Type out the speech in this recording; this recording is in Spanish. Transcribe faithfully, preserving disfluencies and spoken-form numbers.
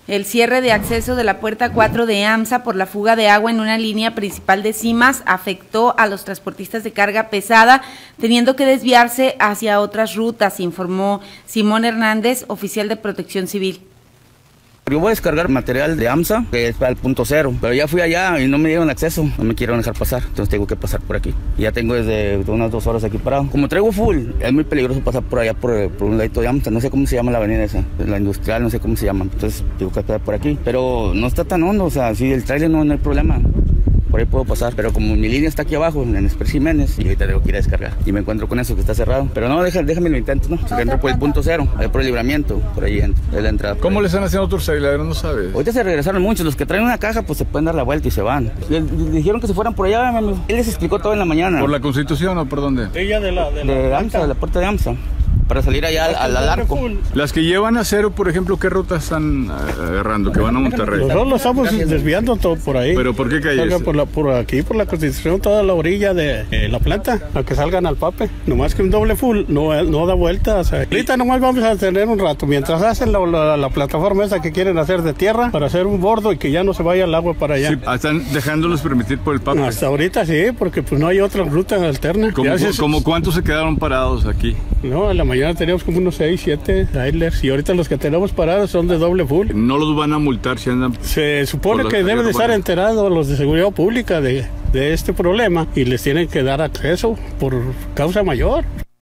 El cierre de acceso de la puerta cuatro de AMSA por la fuga de agua en una línea principal de CIMAS afectó a los transportistas de carga pesada, teniendo que desviarse hacia otras rutas, informó Simón Hernández, oficial de Protección Civil. Yo voy a descargar material de AMSA, que es para el punto cero, pero ya fui allá y no me dieron acceso, no me quieren dejar pasar, entonces tengo que pasar por aquí. Y ya tengo desde unas dos horas aquí parado. Como traigo full, es muy peligroso pasar por allá, por, por un ladito de AMSA, no sé cómo se llama la avenida esa, la industrial, no sé cómo se llama, entonces tengo que pasar por aquí. Pero no está tan hondo, o sea, si el trailer no, no hay problema. Por ahí puedo pasar, pero como mi línea está aquí abajo, en Express Jiménez, y ahorita tengo que ir a descargar. Y me encuentro con eso que está cerrado. Pero no, déjame, déjame lo intento, ¿no? Si entro por el punto cero, ahí por el libramiento, por ahí entro, es la entrada. ¿Cómo le están haciendo a otros traileros? No sabes. Ahorita se regresaron muchos, los que traen una caja, pues se pueden dar la vuelta y se van. Les, les dijeron que se fueran por allá, mi amigo. Él les explicó todo en la mañana. ¿Por la Constitución o por dónde? Ella de la... De, la de AMSA, de la puerta de AMSA. Para salir allá al, al arco. Las que llevan acero, por ejemplo, ¿qué rutas están agarrando? Que van a Monterrey. Nosotros lo estamos desviando todo por ahí. ¿Pero por qué calle es? Por, la, por aquí, por la Constitución, toda la orilla de eh, la planta, a que salgan al Pape. Nomás que un doble full no, no da vueltas. Ahorita nomás vamos a tener un rato, mientras hacen la, la, la plataforma esa que quieren hacer de tierra, para hacer un bordo y que ya no se vaya el agua para allá. Sí, están dejándolos permitir por el Pape. Hasta ahorita sí, porque pues no hay otra ruta alterna. ¿Cómo, se, ¿cómo cuántos se quedaron parados aquí? No, en la mañana teníamos como unos seis, siete trailers y ahorita los que tenemos parados son de doble full. ¿No los van a multar si andan? Se supone que deben de estar enterados los de seguridad pública de, de este problema y les tienen que dar acceso por causa mayor.